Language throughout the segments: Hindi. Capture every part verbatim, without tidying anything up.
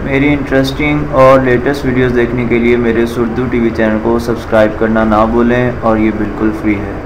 मेरी इंटरेस्टिंग और लेटेस्ट वीडियोस देखने के लिए मेरे उर्दू टीवी चैनल को सब्सक्राइब करना ना भूलें और ये बिल्कुल फ्री है।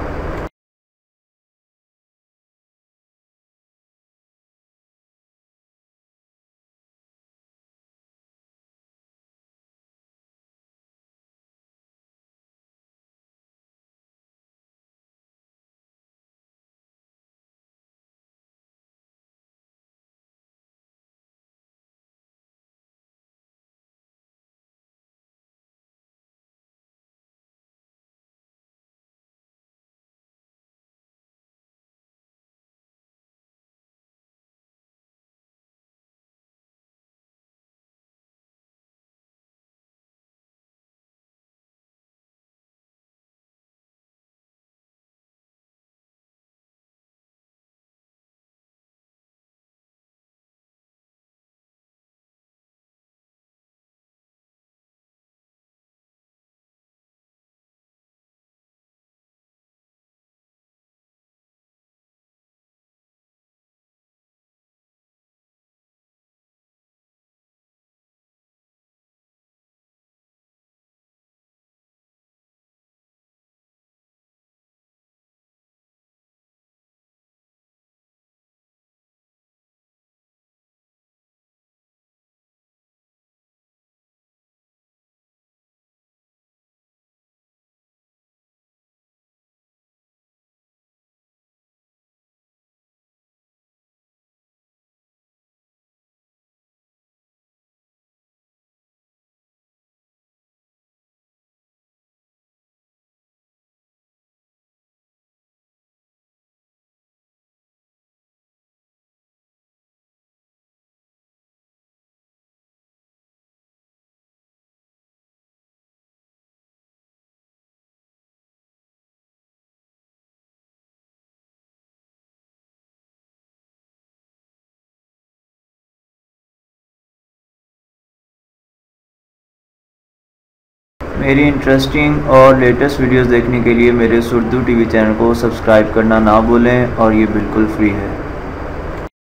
मेरी इंटरेस्टिंग और लेटेस्ट वीडियोस देखने के लिए मेरे उर्दू टीवी चैनल को सब्सक्राइब करना ना भूलें और ये बिल्कुल फ्री है।